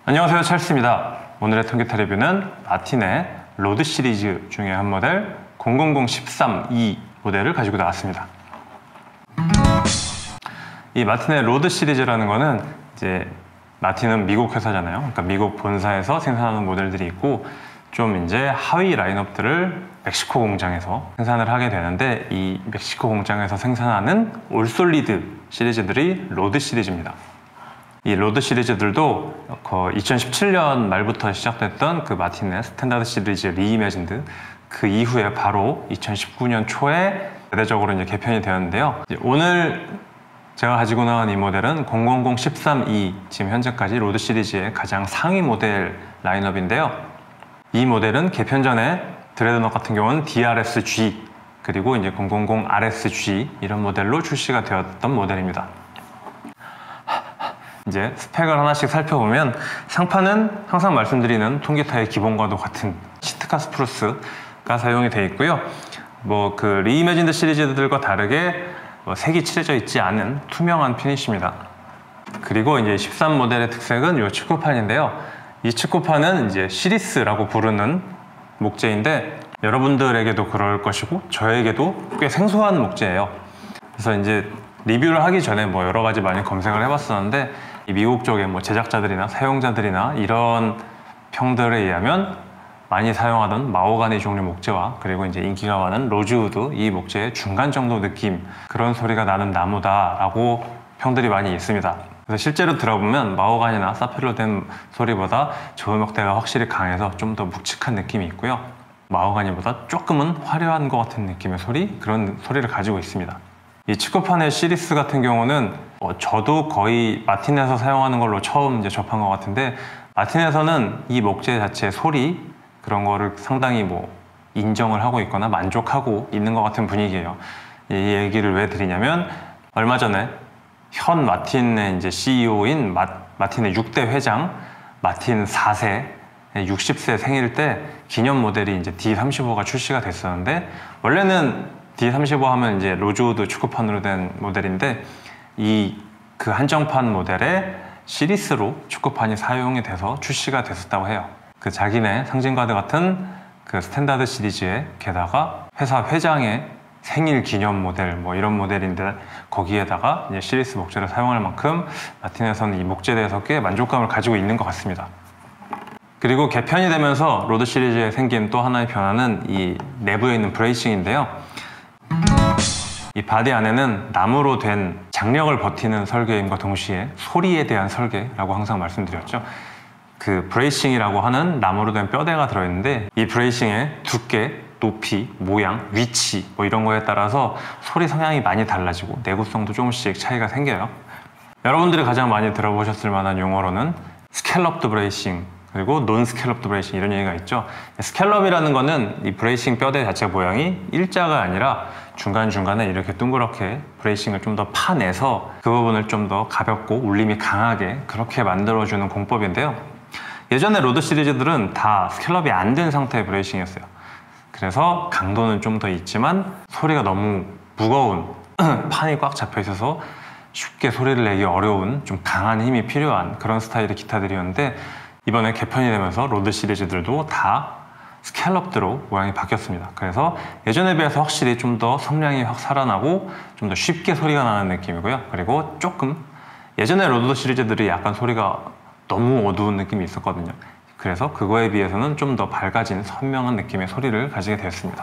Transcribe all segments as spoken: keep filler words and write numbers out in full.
안녕하세요, 찰스입니다. 오늘의 통기타 리뷰는 마틴의 로드 시리즈 중에 한 모델 공공공 십삼 이 모델을 가지고 나왔습니다. 이 마틴의 로드 시리즈라는 거는 이제 마틴은 미국 회사잖아요. 그러니까 미국 본사에서 생산하는 모델들이 있고 좀 이제 하위 라인업들을 멕시코 공장에서 생산을 하게 되는데 이 멕시코 공장에서 생산하는 올솔리드 시리즈들이 로드 시리즈입니다. 이 로드 시리즈들도 이천십칠 년 말부터 시작됐던 그 마틴의 스탠다드 시리즈 리이매진드 그 이후에 바로 이천십구 년 초에 대대적으로 이제 개편이 되었는데요. 오늘 제가 가지고 나온 이 모델은 공공공 십삼 이 지금 현재까지 로드 시리즈의 가장 상위 모델 라인업인데요. 이 모델은 개편 전에 드레드넛 같은 경우는 디알에스지 그리고 이제 공공공 알에스지 이런 모델로 출시가 되었던 모델입니다. 이제 스펙을 하나씩 살펴보면 상판은 항상 말씀드리는 통기타의 기본과도 같은 시트카 스프루스가 사용이 되어 있고요. 뭐 그 리이매진드 시리즈들과 다르게 뭐 색이 칠해져 있지 않은 투명한 피니쉬입니다. 그리고 이제 십삼 모델의 특색은 이 측고판인데요. 이 측고판은 이제 시리스라고 부르는 목재인데 여러분들에게도 그럴 것이고 저에게도 꽤 생소한 목재예요. 그래서 이제 리뷰를 하기 전에 뭐 여러 가지 많이 검색을 해봤었는데 이 미국 쪽의 뭐 제작자들이나 사용자들이나 이런 평들에 의하면 많이 사용하던 마호가니 종류 목재와 그리고 이제 인기가 많은 로즈우드 이 목재의 중간 정도 느낌 그런 소리가 나는 나무다라고 평들이 많이 있습니다. 그래서 실제로 들어보면 마호가니나 사필로 된 소리보다 저음역대가 확실히 강해서 좀 더 묵직한 느낌이 있고요. 마호가니보다 조금은 화려한 것 같은 느낌의 소리 그런 소리를 가지고 있습니다. 이 측고판의 시리스 같은 경우는 어, 저도 거의 마틴에서 사용하는 걸로 처음 이제 접한 것 같은데 마틴에서는 이 목재 자체의 소리 그런 거를 상당히 뭐 인정을 하고 있거나 만족하고 있는 것 같은 분위기예요. 이 얘기를 왜 드리냐면 얼마 전에 현 마틴의 이제 씨이오인 마, 마틴의 육 대 회장 마틴 사 세 육십 세 생일 때 기념 모델이 이제 디 삼십오가 출시가 됐었는데 원래는 디 삼십오 하면 이제 로즈우드 축구판으로 된 모델인데 이 그 한정판 모델에 시리스로 축구판이 사용이 돼서 출시가 됐었다고 해요. 그 자기네 상징과드 같은 그 스탠다드 시리즈에 게다가 회사 회장의 생일 기념 모델 뭐 이런 모델인데 거기에다가 이제 시리스 목재를 사용할 만큼 마틴에서는 이 목재에 대해서 꽤 만족감을 가지고 있는 것 같습니다. 그리고 개편이 되면서 로드 시리즈에 생긴 또 하나의 변화는 이 내부에 있는 브레이싱인데요. 이 바디 안에는 나무로 된 장력을 버티는 설계임과 동시에 소리에 대한 설계라고 항상 말씀드렸죠. 그 브레이싱이라고 하는 나무로 된 뼈대가 들어있는데 이 브레이싱의 두께, 높이, 모양, 위치 뭐 이런 거에 따라서 소리 성향이 많이 달라지고 내구성도 조금씩 차이가 생겨요. 여러분들이 가장 많이 들어보셨을 만한 용어로는 스캘럽드 브레이싱 그리고 논 스캘럽드 브레이싱 이런 얘기가 있죠. 스캘럽이라는 거는 이 브레이싱 뼈대 자체 모양이 일자가 아니라 중간중간에 이렇게 동그랗게 브레이싱을 좀 더 파내서 그 부분을 좀 더 가볍고 울림이 강하게 그렇게 만들어주는 공법인데요. 예전에 로드 시리즈들은 다 스캘럽이 안 된 상태의 브레이싱이었어요. 그래서 강도는 좀 더 있지만 소리가 너무 무거운 판이 꽉 잡혀 있어서 쉽게 소리를 내기 어려운 좀 강한 힘이 필요한 그런 스타일의 기타들이었는데 이번에 개편이 되면서 로드 시리즈들도 다 스캘럽드로 모양이 바뀌었습니다. 그래서 예전에 비해서 확실히 좀 더 성량이 확 살아나고 좀 더 쉽게 소리가 나는 느낌이고요. 그리고 조금 예전에 로드 시리즈들이 약간 소리가 너무 어두운 느낌이 있었거든요. 그래서 그거에 비해서는 좀 더 밝아진 선명한 느낌의 소리를 가지게 되었습니다.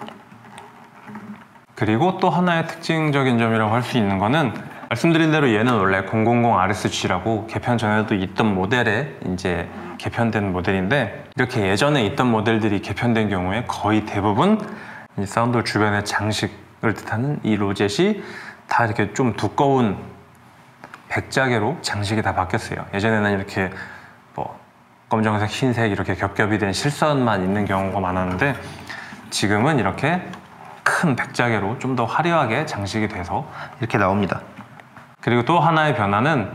그리고 또 하나의 특징적인 점이라고 할 수 있는 거는 말씀드린 대로 얘는 원래 공공공 알에스지라고 개편 전에도 있던 모델에 이제 개편된 모델인데 이렇게 예전에 있던 모델들이 개편된 경우에 거의 대부분 이 사운드 주변의 장식을 뜻하는 이 로젯이 다 이렇게 좀 두꺼운 백자개로 장식이 다 바뀌었어요. 예전에는 이렇게 뭐 검정색, 흰색 이렇게 겹겹이 된 실선만 있는 경우가 많았는데 지금은 이렇게 큰 백자개로 좀 더 화려하게 장식이 돼서 이렇게 나옵니다. 그리고 또 하나의 변화는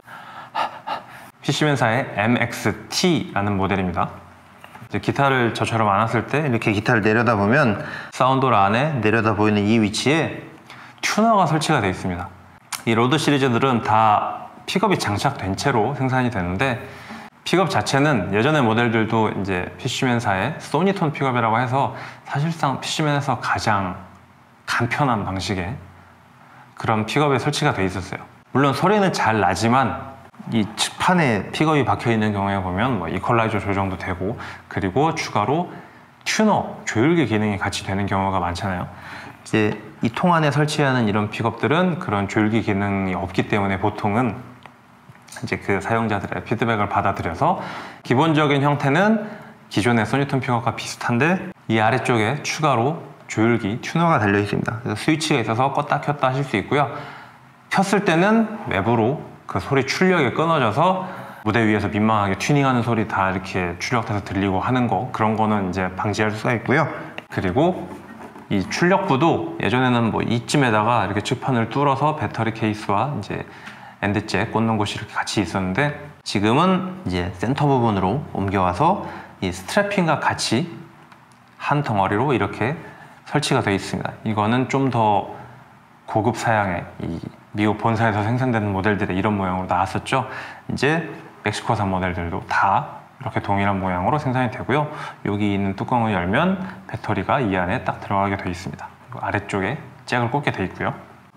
피시맨사의 엠엑스티라는 모델입니다. 이제 기타를 저처럼 안았을 때 이렇게 기타를 내려다보면 사운드홀 안에 내려다 보이는 이 위치에 튜너가 설치가 되어 있습니다. 이 로드 시리즈들은 다 픽업이 장착된 채로 생산이 되는데 픽업 자체는 예전의 모델들도 이제 피쉬맨사의 소니톤 픽업이라고 해서 사실상 피쉬맨에서 가장 간편한 방식의 그런 픽업에 설치가 돼 있었어요. 물론 소리는 잘 나지만 이 측판에 픽업이 박혀 있는 경우에 보면 뭐 이퀄라이저 조정도 되고, 그리고 추가로 튜너, 조율기 기능이 같이 되는 경우가 많잖아요. 이제 이 통 안에 설치하는 이런 픽업들은 그런 조율기 기능이 없기 때문에 보통은 이제 그 사용자들의 피드백을 받아들여서 기본적인 형태는 기존의 소니톤 픽업과 비슷한데 이 아래쪽에 추가로 조율기, 튜너가 달려 있습니다. 그래서 스위치가 있어서 껐다 켰다 하실 수 있고요. 켰을 때는 외부로 그 소리 출력이 끊어져서 무대 위에서 민망하게 튜닝하는 소리 다 이렇게 출력돼서 들리고 하는 거, 그런 거는 이제 방지할 수가 있고요. 그리고 이 출력부도 예전에는 뭐 이쯤에다가 이렇게 측판을 뚫어서 배터리 케이스와 이제 엔드잭 꽂는 곳이 이렇게 같이 있었는데, 지금은 이제 센터 부분으로 옮겨와서 이 스트래핑과 같이 한 덩어리로 이렇게 설치가 되어 있습니다. 이거는 좀 더 고급 사양의 이 미국 본사에서 생산되는 모델들의 이런 모양으로 나왔었죠. 이제 멕시코산 모델들도 다 이렇게 동일한 모양으로 생산이 되고요. 여기 있는 뚜껑을 열면 배터리가 이 안에 딱 들어가게 되어 있습니다. 그리고 아래쪽에 잭을 꽂게 되어 있고요.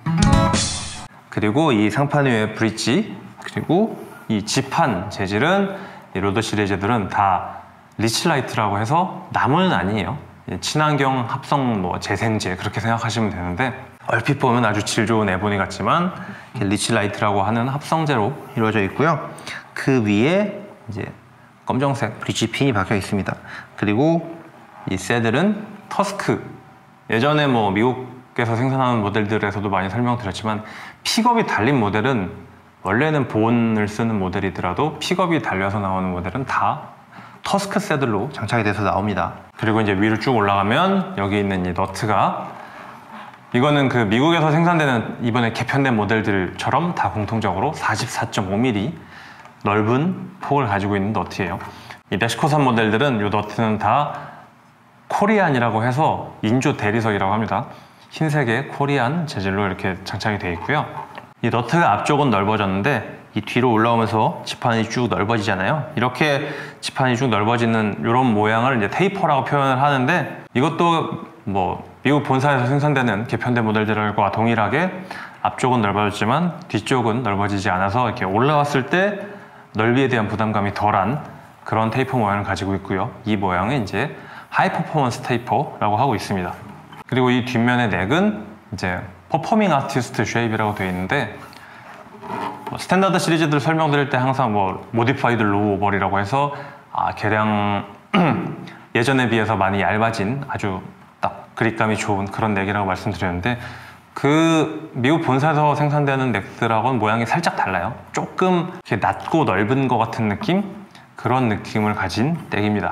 그리고 이 상판 위에 브릿지, 그리고 이 지판 재질은 이 로드 시리즈들은 다 리치라이트라고 해서 나무는 아니에요. 친환경 합성 뭐 재생재 그렇게 생각하시면 되는데, 얼핏 보면 아주 질 좋은 에보니 같지만 리치라이트라고 하는 합성재로 이루어져 있고요. 그 위에 이제 검정색 브릿지 핀이 박혀 있습니다. 그리고 이 새들은 터스크, 예전에 뭐 미국에서 생산하는 모델들에서도 많이 설명드렸지만 픽업이 달린 모델은 원래는 본을 쓰는 모델이더라도 픽업이 달려서 나오는 모델은 다 터스크 새들로 장착이 돼서 나옵니다. 그리고 이제 위로 쭉 올라가면 여기 있는 이 너트가, 이거는 그 미국에서 생산되는 이번에 개편된 모델들처럼 다 공통적으로 사십사 점 오 밀리미터 넓은 폭을 가지고 있는 너트예요. 이 멕시코산 모델들은 이 너트는 다 코리안이라고 해서 인조 대리석이라고 합니다. 흰색의 코리안 재질로 이렇게 장착이 되어 있고요. 이 너트가 앞쪽은 넓어졌는데 이 뒤로 올라오면서 지판이 쭉 넓어지잖아요. 이렇게 지판이 쭉 넓어지는 이런 모양을 이제 테이퍼라고 표현을 하는데, 이것도 뭐 미국 본사에서 생산되는 개편된 모델들과 동일하게 앞쪽은 넓어졌지만 뒤쪽은 넓어지지 않아서 이렇게 올라왔을 때 넓이에 대한 부담감이 덜한 그런 테이퍼 모양을 가지고 있고요. 이 모양은 이제 하이 퍼포먼스 테이퍼라고 하고 있습니다. 그리고 이 뒷면의 넥은 이제 퍼포밍 아티스트 쉐입이라고 되어 있는데, 뭐 스탠다드 시리즈들 설명드릴 때 항상 뭐 모디파이드 로우 오벌이라고 해서 아, 개량 예전에 비해서 많이 얇아진 아주 딱 그립감이 좋은 그런 넥이라고 말씀드렸는데, 그 미국 본사에서 생산되는 넥들하고는 모양이 살짝 달라요. 조금 이렇게 낮고 넓은 것 같은 느낌? 그런 느낌을 가진 넥입니다.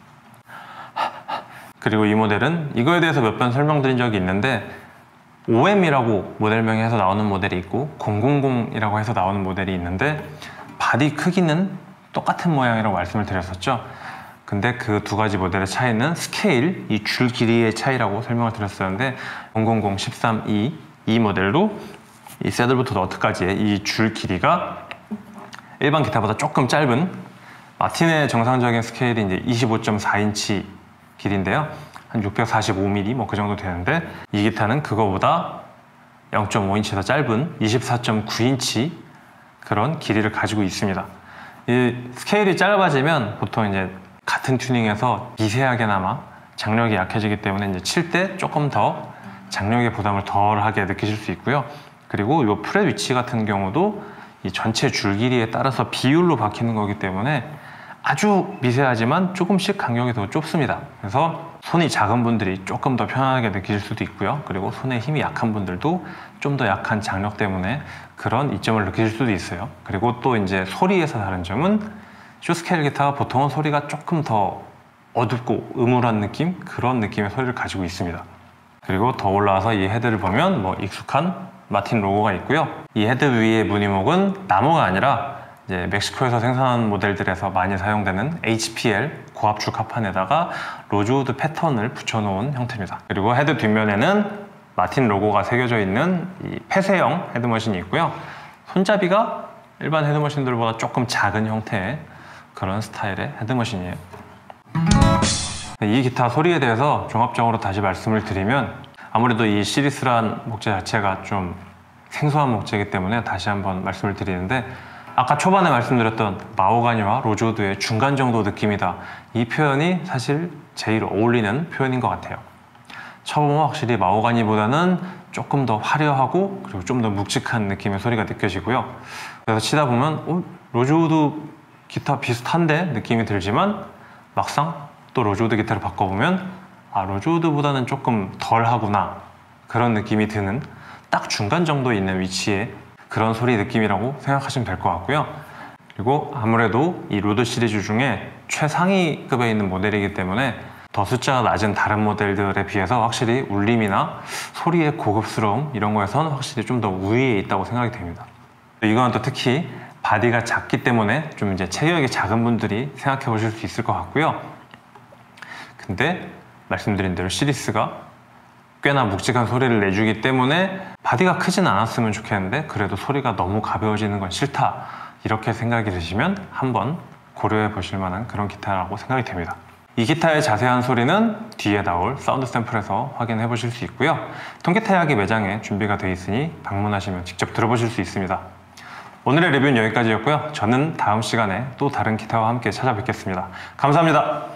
그리고 이 모델은 이거에 대해서 몇 번 설명드린 적이 있는데, 오엠이라고 모델명이 해서 나오는 모델이 있고 공공공이라고 해서 나오는 모델이 있는데, 바디 크기는 똑같은 모양이라고 말씀을 드렸었죠. 근데 그 두 가지 모델의 차이는 스케일, 이 줄 길이의 차이라고 설명을 드렸었는데, 공공공 십삼 이 이 모델도 이 새들부터 너트까지의 이 줄 길이가 일반 기타보다 조금 짧은, 마틴의 정상적인 스케일이 이제 이십오 점 사 인치 길인데요. 한 육백사십오 밀리미터 뭐 그 정도 되는데, 이 기타는 그거보다 영 점 오 인치 더 짧은 이십사 점 구 인치 그런 길이를 가지고 있습니다. 이 스케일이 짧아지면 보통 이제 같은 튜닝에서 미세하게나마 장력이 약해지기 때문에 이제 칠 때 조금 더 장력의 부담을 덜하게 느끼실 수 있고요. 그리고 이 프렛 위치 같은 경우도 이 전체 줄 길이에 따라서 비율로 바뀌는 거기 때문에 아주 미세하지만 조금씩 간격이 더 좁습니다. 그래서 손이 작은 분들이 조금 더 편안하게 느끼실 수도 있고요. 그리고 손에 힘이 약한 분들도 좀 더 약한 장력 때문에 그런 이점을 느끼실 수도 있어요. 그리고 또 이제 소리에서 다른 점은 쇼스케일 기타가 보통은 소리가 조금 더 어둡고 음울한 느낌? 그런 느낌의 소리를 가지고 있습니다. 그리고 더 올라와서 이 헤드를 보면 뭐 익숙한 마틴 로고가 있고요. 이 헤드 위의 무늬목은 나무가 아니라 이제 멕시코에서 생산하는 모델들에서 많이 사용되는 에이치피엘 고압축 합판에다가 로즈우드 패턴을 붙여놓은 형태입니다. 그리고 헤드 뒷면에는 마틴 로고가 새겨져 있는 이 폐쇄형 헤드머신이 있고요. 손잡이가 일반 헤드머신들보다 조금 작은 형태의 그런 스타일의 헤드머신이에요. 이 기타 소리에 대해서 종합적으로 다시 말씀을 드리면, 아무래도 이 시리스란 목재 자체가 좀 생소한 목재이기 때문에 다시 한번 말씀을 드리는데, 아까 초반에 말씀드렸던 마호가니와 로즈우드의 중간 정도 느낌이다, 이 표현이 사실 제일 어울리는 표현인 것 같아요. 쳐보면 확실히 마호가니보다는 조금 더 화려하고 그리고 좀 더 묵직한 느낌의 소리가 느껴지고요. 그래서 치다 보면 어? 로즈우드 기타 비슷한데 느낌이 들지만, 막상 또 로즈우드 기타를 바꿔보면 아, 로즈우드보다는 조금 덜 하구나, 그런 느낌이 드는 딱 중간 정도 있는 위치의 그런 소리 느낌이라고 생각하시면 될 것 같고요. 그리고 아무래도 이 로드 시리즈 중에 최상위급에 있는 모델이기 때문에 더 숫자가 낮은 다른 모델들에 비해서 확실히 울림이나 소리의 고급스러움, 이런 거에선 확실히 좀 더 우위에 있다고 생각이 됩니다. 이건 또 특히 바디가 작기 때문에 좀 이제 체격이 작은 분들이 생각해 보실 수 있을 것 같고요. 근데 말씀드린 대로 시리스가 꽤나 묵직한 소리를 내주기 때문에 바디가 크진 않았으면 좋겠는데 그래도 소리가 너무 가벼워지는 건 싫다, 이렇게 생각이 드시면 한번 고려해 보실 만한 그런 기타라고 생각이 됩니다. 이 기타의 자세한 소리는 뒤에 나올 사운드 샘플에서 확인해 보실 수 있고요. 통기타 이야기 매장에 준비가 되어 있으니 방문하시면 직접 들어보실 수 있습니다. 오늘의 리뷰는 여기까지였고요. 저는 다음 시간에 또 다른 기타와 함께 찾아뵙겠습니다. 감사합니다.